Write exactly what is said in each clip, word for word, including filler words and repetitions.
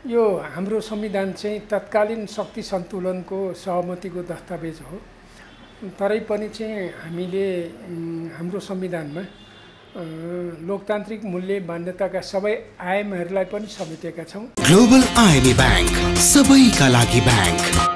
यो हाम्रो संविधान चाहिँ तत्कालीन शक्ति सन्तुलनको सहमतिको दस्तावेज हो। तरै पनि चाहिँ हामीले हाम्रो संविधानमा लोकतान्त्रिक मूल्य मान्यताका सबै आयामहरूलाई पनि समेटेका छौँ। ग्लोबल आइएमए बैंक, सबैका लागि बैंक।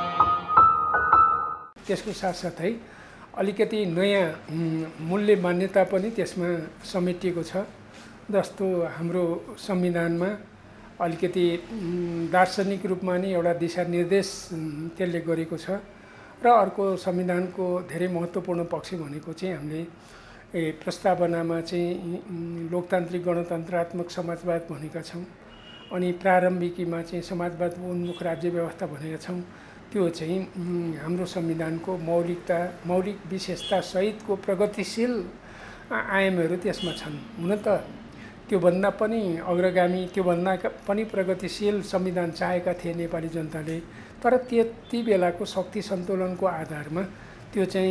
त्यसको साथसाथै अलिकति नयाँ मूल्य मान्यता पनि त्यसमा समेटिएको छ। जस्तो हाम्रो संविधानमा अलिकति दार्शनिक रूपमा नै एउटा दिशानिर्देश त्यसले गरेको छ र अर्को संविधानको धेरै महत्त्वपूर्ण पक्ष भनेको चाहिँ हामीले प्रस्तावनामा चाहिँ लोकतान्त्रिक गणतन्त्रात्मक समाजवाद भनेका छौँ, अनि प्रारम्भिकीमा चाहिँ समाजवाद उन्मुख राज्य व्यवस्था भनेका छौँ। त्यो चाहिँ हाम्रो संविधानको मौलिकता मौलिक विशेषता सहितको प्रगतिशील आयामहरू त्यसमा छन्। हुन त त्योभन्दा पनि अग्रगामी त्योभन्दा पनि प्रगतिशील संविधान चाहेका थिए नेपाली जनताले, तर त्यति बेलाको शक्ति सन्तुलनको आधारमा त्यो चाहिँ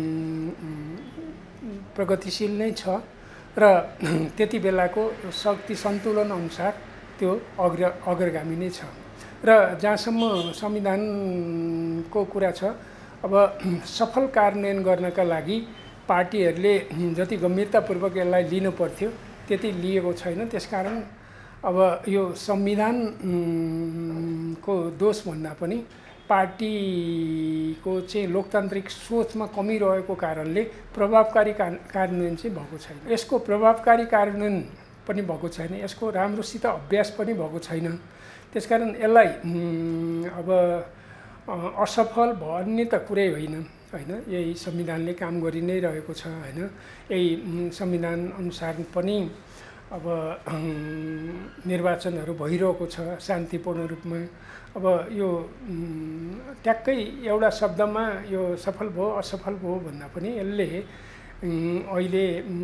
प्रगतिशील नै छ र त्यति बेलाको शक्ति सन्तुलन अनुसार त्यो अग्र अग्रगामी नै छ। र जहाँसम्म संविधानको कुरा छ, अब सफल कार्यान्वयन गर्नका लागि पार्टीहरूले जति गम्भीरतापूर्वक यसलाई लिनु पर्थ्यो त्यति लिएको छैन। त्यसकारण अब यो संविधानको दोष भन्दा पनि पार्टीको चाहिँ लोकतान्त्रिक सोचमा कमी रहेको कारणले प्रभावकारी कार्यान्वयन चाहिँ भएको छैन। यसको प्रभावकारी कार्यान्वयन पनि भएको छैन, यसको राम्रोसित अभ्यास पनि भएको छैन। त्यसकारण यसलाई अब असफल भन्ने त कुरै होइन होइन यही संविधानले काम गरि नै रहेको छ होइन। यही संविधान अनुसार पनि अब निर्वाचनहरू भइरहेको छ शान्तिपूर्ण रूपमा। अब यो ट्याक्कै एउटा शब्दमा यो सफल भयो असफल भयो भन्दा पनि यसले अहिले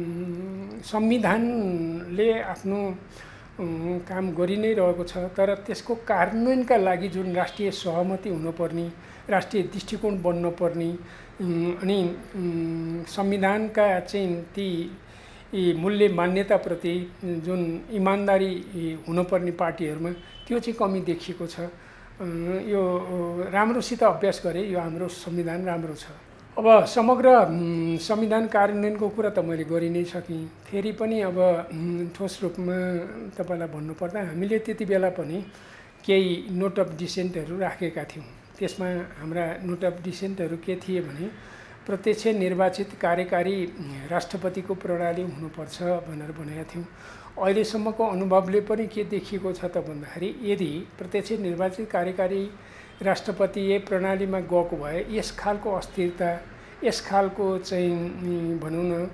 संविधानले आफ्नो काम गरि नै रहेको छ, तर त्यसको कार्यान्वयनका लागि जुन राष्ट्रिय सहमति हुनुपर्ने, राष्ट्रिय दृष्टिकोण बन्नुपर्ने, अनि संविधानका चाहिँ ती मूल्य मान्यताप्रति जुन इमान्दारी हुनुपर्ने पार्टीहरूमा त्यो चाहिँ कमी देखिएको छ। यो राम्रोसित अभ्यास गरे यो हाम्रो संविधान राम्रो छ। अब समग्र संविधान कार्यान्वयनको कुरा त मैले गरि नै सकेँ। फेरि पनि अब ठोस रूपमा तपाईँलाई भन्नुपर्दा हामीले त्यति बेला पनि केही नोट अफ डिसेन्टहरू राखेका थियौँ। त्यसमा हाम्रा नोट अफ डिसेन्टहरू के थिए भने प्रत्यक्ष निर्वाचित कार्यकारी राष्ट्रपतिको प्रणाली हुनुपर्छ भनेर भनेका थियौँ। अहिलेसम्मको अनुभवले पनि के देखिएको छ त भन्दाखेरि यदि प्रत्यक्ष निर्वाचित कार्यकारी राष्ट्रपतीय प्रणालीमा गएको भए यस खालको अस्थिरता, यस खालको चाहिँ भनौँ न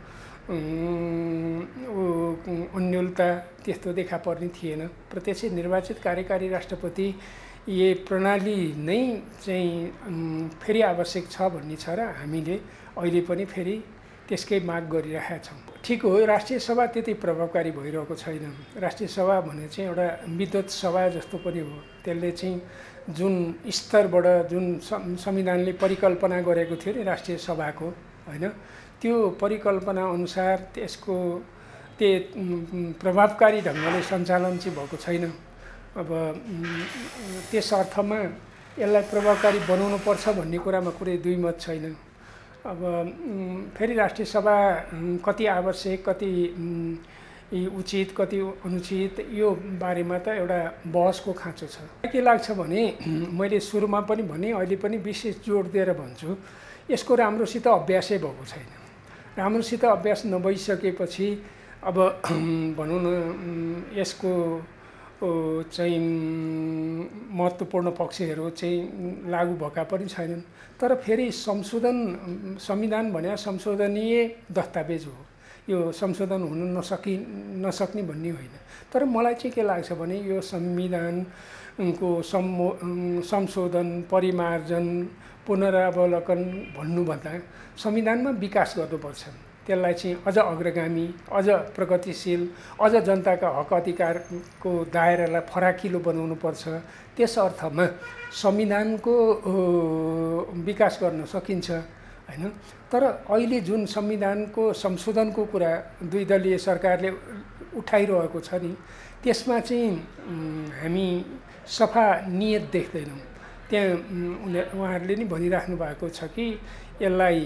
अन्योलता त्यस्तो देखा पर्ने थिएन। प्रत्यक्ष निर्वाचित कार्यकारी राष्ट्रपति ये प्रणाली नै चाहिँ फेरि आवश्यक छ भन्ने छ र हामीले अहिले पनि फेरि त्यसकै माग गरिरहेका छौँ। ठिक हो, राष्ट्रिय सभा त्यति प्रभावकारी भइरहेको छैन। राष्ट्रिय सभा भने चाहिँ एउटा विद्वत सभा जस्तो पनि हो। त्यसले चाहिँ जुन स्तरबाट जुन संविधानले परिकल्पना गरेको थियो नि राष्ट्रिय सभाको होइन, त्यो परिकल्पना अनुसार त्यसको त्यो प्रभावकारी ढङ्गले सञ्चालन चाहिँ भएको छैन। अब त्यस अर्थमा यसलाई प्रभावकारी बनाउनु पर्छ भन्ने कुरामा कुनै दुई मत छैन। अब फेरि राष्ट्रिय सभा कति आवश्यक, कति उचित, कति अनुचित, यो बारेमा त एउटा बहसको खाँचो छ। के लाग्छ भने मैले सुरुमा पनि भने, अहिले पनि विशेष जोड दिएर भन्छु, यसको राम्रोसित अभ्यासै भएको छैन। राम्रोसित अभ्यास नभइसकेपछि अब भनौँ न यसको चाहिँ महत्त्वपूर्ण पक्षहरू चाहिँ लागू भएका पनि छैनन्। तर फेरि संशोधन संविधान भने संशोधनीय दस्तावेज हो, यो संशोधन हुन नसकि नसक्ने भन्ने होइन। तर मलाई चाहिँ के लाग्छ भने यो संविधानको सम्मो संशोधन, परिमार्जन, पुनरावलोकन भन्नुभन्दा संविधानमा विकास गर्नुपर्छ। त्यसलाई चाहिँ अझ अग्रगामी, अझ प्रगतिशील, अझ जनताका हक अधिकारको दायरालाई फराकिलो बनाउनुपर्छ। त्यस अर्थमा संविधानको विकास गर्न सकिन्छ होइन। तर अहिले जुन संविधानको संशोधनको कुरा दुई दलीय सरकारले उठाइरहेको छ नि, त्यसमा चाहिँ हामी सफा नियत देख्दैनौँ। त्यहाँ उनी उहाँहरूले नि भनिराख्नु भएको छ कि यसलाई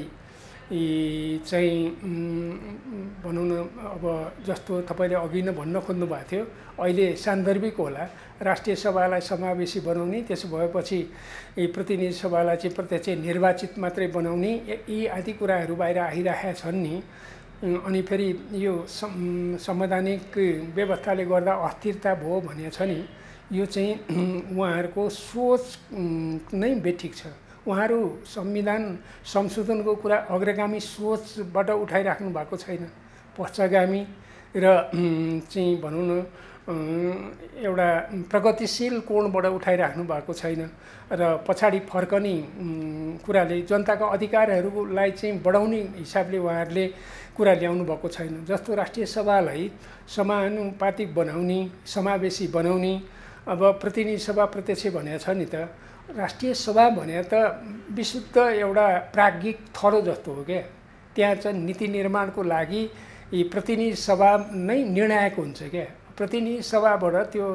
चाहिँ भनौँ न अब जस्तो तपाईँले अघि नै भन्न खोज्नु भएको थियो, अहिले सान्दर्भिक होला, राष्ट्रिय सभालाई समावेशी बनाउने, त्यसो भएपछि प्रतिनिधि सभालाई चाहिँ प्रत्यक्ष निर्वाचित मात्रै बनाउने, यी आदि कुराहरू बाहिर आइरहेका छन् नि। अनि फेरि यो संवैधानिक व्यवस्थाले गर्दा अस्थिरता भयो भने छ नि, यो चाहिँ उहाँहरूको सोच नै बेठिक छ। उहाँहरू संविधान संशोधनको कुरा अग्रगामी सोचबाट उठाइराख्नु भएको छैन, पश्चगामी र चाहिँ भनौँ न एउटा प्रगतिशील कोणबाट उठाइराख्नु भएको छैन र पछाडि फर्कने कुराले जनताका अधिकारहरूलाई चाहिँ बढाउने हिसाबले उहाँहरूले कुरा ल्याउनु भएको छैन। जस्तो राष्ट्रिय सभालाई समानुपातिक बनाउने, समावेशी बनाउने, अब प्रतिनिधि सभा प्रत्यक्ष भनेको छ नि त, राष्ट्रिय सभा भने त विशुद्ध एउटा प्राज्ञिक थलो जस्तो हो क्या। त्यहाँ चाहिँ नीति निर्माणको लागि यी प्रतिनिधि सभा नै निर्णायक हुन्छ क्या। प्रतिनिधि सभाबाट त्यो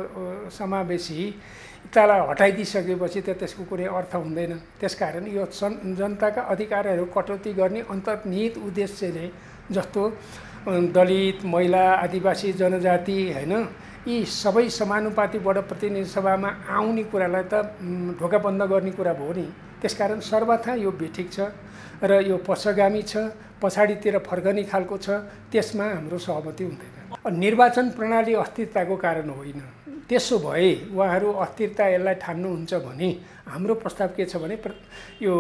समावेशीतालाई हटाइदिइसकेपछि त त्यसको कुनै अर्थ हुँदैन। त्यसकारण यो जनताका अधिकारहरू कटौती गर्ने अन्तर्निहित उद्देश्यले, जस्तो दलित, महिला, आदिवासी जनजाति हैन, यी सबै समानुपातिबाट प्रतिनिधि सभामा आउने कुरालाई त ढोका बन्द गर्ने कुरा भयो नि। त्यसकारण सर्वथा यो बेठिक छ र यो पश्चगामी छ, पछाडितिर फर्कने खालको छ, त्यसमा हाम्रो सहमति हुँदैन। निर्वाचन प्रणाली अस्थिरताको कारण होइन। त्यसो भए उहाँहरू अस्थिरता यसलाई ठान्नुहुन्छ भने हाम्रो प्रस्ताव के छ भने यो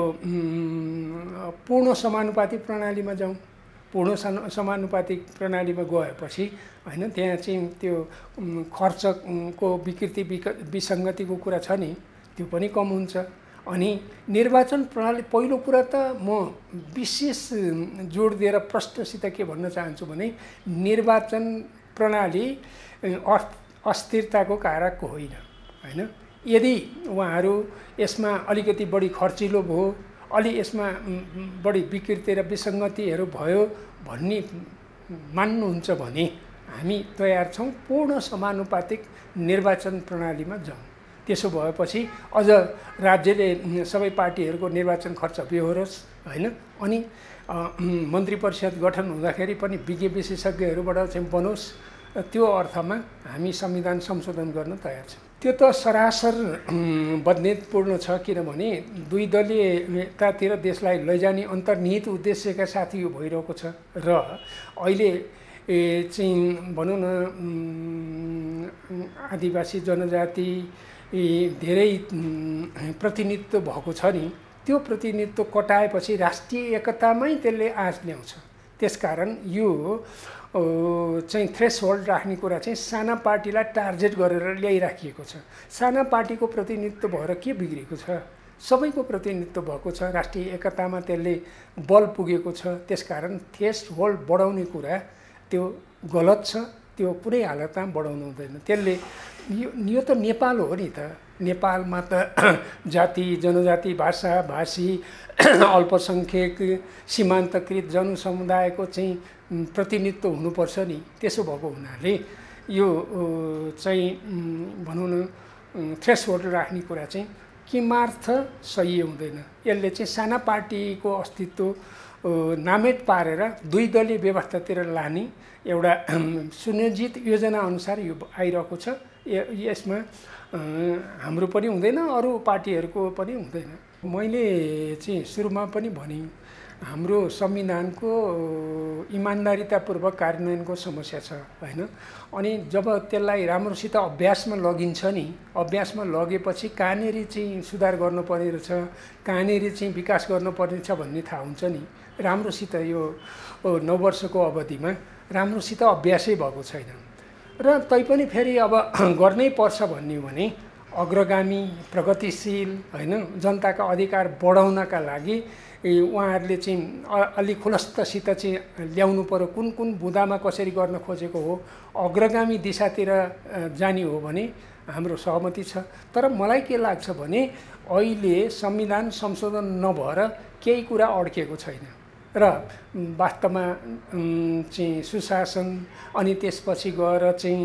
पूर्ण समानुपातिक प्रणालीमा जाउँ। पूर्ण समानुपातिक प्रणालीमा गएपछि हैन, त्यहाँ चाहिँ त्यो खर्चको विकृति विसङ्गतिको कुरा छ नि, त्यो पनि कम हुन्छ। अनि निर्वाचन प्रणाली, पहिलो कुरा त म विशेष जोड दिएर प्रश्नसित के भन्न चाहन्छु भने निर्वाचन प्रणाली अस्थिरताको कारक होइन हैन। यदि उहाँहरू यसमा अलिकति बढी खर्चिलो भयो, अलि यसमा बढी विकृति र विसङ्गतिहरू भयो भन्ने मान्नुहुन्छ भने हामी तयार छौँ पूर्ण समानुपातिक निर्वाचन प्रणालीमा जाउँ। त्यसो भएपछि अझ राज्यले सबै पार्टीहरूको निर्वाचन खर्च बेहोरोस् हैन। अनि मन्त्री परिषद गठन हुँदाखेरि पनि विज्ञ विशेषज्ञहरूबाट चाहिँ बनोस्। त्यो अर्थमा हामी संविधान संशोधन गर्न तयार छौँ। त्यो त सरासर बदनीतपूर्ण छ, किनभने दुई दलीयतातिर देशलाई लैजाने अन्तर्निहित उद्देश्यका साथ यो भइरहेको छ। र अहिले चाहिँ भनौँ न आदिवासी जनजाति धेरै प्रतिनिधित्व भएको छ नि, त्यो प्रतिनिधित्व कटाएपछि राष्ट्रिय एकतामै त्यसले आँच ल्याउँछ। त्यसकारण यो चाहिँ थ्रेसहोल्ड राख्ने कुरा चाहिँ साना पार्टीलाई टार्गेट गरेर ल्याइराखिएको छ। साना पार्टीको प्रतिनिधित्व भएर के बिग्रेको छ? सबैको प्रतिनिधित्व भएको छ, राष्ट्रिय एकतामा त्यसले बल पुगेको छ। त्यसकारण थ्रेसहोल्ड बढाउने कुरा त्यो गलत छ, त्यो कुनै हालतमा बढाउनु हुँदैन। त्यसले यो यो त नेपाल हो नि त। नेपालमा त जाति, जनजाति, भाषा, भाषी, अल्पसङ्ख्यक, सीमान्तकृत जनसमुदायको चाहिँ प्रतिनिधित्व हुनुपर्छ नि। त्यसो भएको हुनाले यो चाहिँ भनौँ न थ्रेसहोल्ड राख्ने कुरा चाहिँ किमार्थ सही हुँदैन। यसले चाहिँ साना पार्टीको अस्तित्व नामेट पारेर दुई दलीय व्यवस्थातिर लाने एउटा सुनियोजित योजना अनुसार यो आइरहेको छ। यसमा हाम्रो पनि हुँदैन, अरू पार्टीहरूको पनि हुँदैन। मैले चाहिँ सुरुमा पनि भने हाम्रो संविधानको इमान्दारितापूर्वक कार्यान्वयनको समस्या छ हैन। अनि जब त्यसलाई राम्रोसित अभ्यासमा लगिन्छ नि, अभ्यासमा लगेपछि कहाँनिर चाहिँ सुधार गर्नुपर्ने रहेछ, कहाँनिर चाहिँ विकास गर्नुपर्ने छ भन्ने थाहा हुन्छ नि। राम्रोसित यो नौ वर्षको अवधिमा राम्रोसित अभ्यासै भएको छैन। र तैपनि फेरि अब गर्नै पर्छ भन्ने भने अग्रगामी, प्रगतिशील हैन, जनताका अधिकार बढाउनका लागि उहाँहरूले चाहिँ अलि खुलस्तसित चाहिँ ल्याउनु पर्यो। कुन कुन बुँदामा कसरी गर्न खोजेको हो, अग्रगामी दिशातिर जाने हो भने हाम्रो सहमति छ। तर मलाई के लाग्छ भने अहिले संविधान संशोधन नभएर केही कुरा अड्किएको छैन र वास्तवमा चाहिँ सुशासन अनि त्यसपछि गएर चाहिँ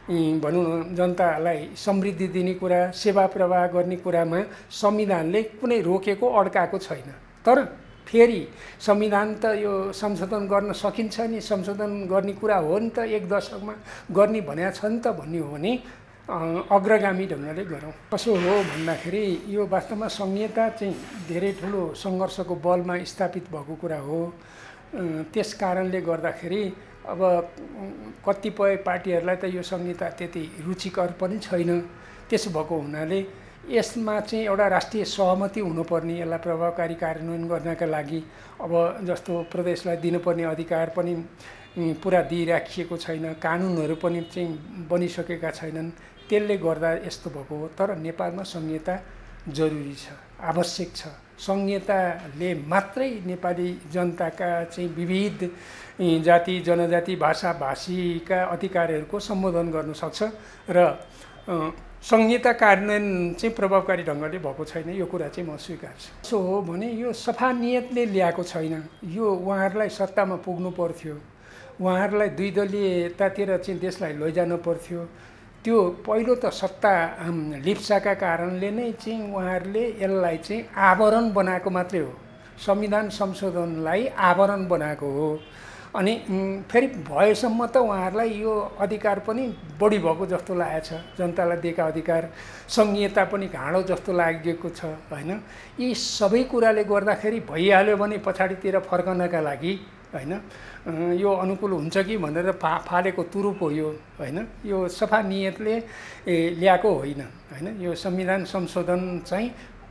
भनौँ न जनतालाई समृद्धि दिने कुरा, सेवा प्रवाह गर्ने कुरामा संविधानले कुनै रोकेको अड्काएको छैन। तर फेरि संविधान त यो संशोधन गर्न सकिन्छ नि, संशोधन गर्ने कुरा हो नि त, एक दशकमा गर्ने भनेको छ नि त भन्ने हो भने अग्रगामी ढङ्गले गरौँ। कसो हो भन्दाखेरि यो वास्तवमा संहिता चाहिँ धेरै ठुलो सङ्घर्षको बलमा स्थापित भएको कुरा हो। त्यस कारणले गर्दाखेरि अब कतिपय पार्टीहरूलाई त यो संहिता त्यति रुचिकर पनि छैन। त्यसो भएको हुनाले यसमा चाहिँ एउटा राष्ट्रिय सहमति हुनुपर्ने, यसलाई प्रभावकारी कार्यान्वयन गर्नका लागि। अब जस्तो प्रदेशलाई दिनुपर्ने अधिकार पनि पुरा दिइराखिएको छैन, कानुनहरू पनि चाहिँ बनिसकेका छैनन्। त्यसले गर्दा यस्तो भएको हो। तर नेपालमा संहिता जरुरी छ, आवश्यक छ। संहिताले मात्रै नेपाली जनताका चाहिँ विविध जाति जनजाति भाषा भाषीका अधिकारहरूको सम्बोधन गर्न सक्छ र संहिता कार्यान्वयन चाहिँ प्रभावकारी ढङ्गले भएको छैन, यो कुरा चाहिँ म स्वीकार्छु। सो हो भने यो सफा नियतले ल्याएको छैन। यो उहाँहरूलाई सत्तामा पुग्नु पर्थ्यो, उहाँहरूलाई दुई दलीयतातिर चाहिँ देशलाई लैजानु पर्थ्यो। त्यो पहिलो त सत्ता लिप्साका कारणले नै चाहिँ उहाँहरूले यसलाई चाहिँ आवरण बनाएको मात्रै हो, संविधान संशोधनलाई आवरण बनाएको हो। अनि फेरि भएसम्म त उहाँहरूलाई यो अधिकार पनि बढी भएको जस्तो लागेको छ, जनतालाई दिएका अधिकार संहिता पनि घाँडो जस्तो लागेको छ होइन। यी सबै कुराले गर्दाखेरि भइहाल्यो भने पछाडितिर फर्कनका लागि होइन यो अनुकूल हुन्छ कि भनेर फा फालेको तुरुप हो यो होइन। यो सफा नियतले ल्याएको होइन होइन। यो संविधान संशोधन चाहिँ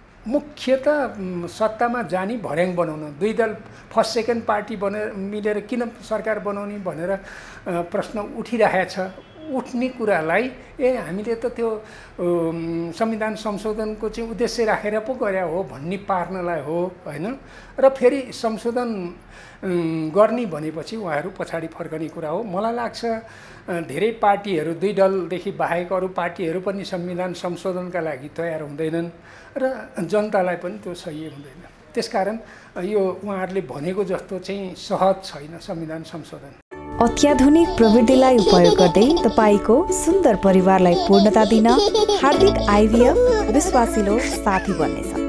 मुख्यतः सत्तामा जाने भर्याङ बनाउन, दुई दल फर्स्ट सेकेन्ड पार्टी बने मिलेर किन सरकार बनाउने भनेर प्रश्न उठिरहेको छ। उठ्ने कुरालाई ए हामीले त त्यो संविधान संशोधनको चाहिँ उद्देश्य राखेर पो गरे हो भन्ने पार्नलाई हो होइन। र फेरि संशोधन गर्ने भनेपछि उहाँहरू पछाडि फर्कने कुरा हो। मलाई लाग्छ धेरै पार्टीहरू, दुई दलदेखि बाहेक अरू पार्टीहरू पनि संविधान संशोधनका लागि तयार हुँदैनन् र जनतालाई पनि त्यो सही हुँदैन। त्यसकारण यो उहाँहरूले भनेको जस्तो चाहिँ सहज छैन संविधान संशोधन। अत्याधुनिक प्रविधिलाई उपयोग गर्दै तपाईको सुन्दर परिवारलाई पूर्णता दिन हार्दिक आइभीएफ विश्वासिलो साथी बन्नेछ।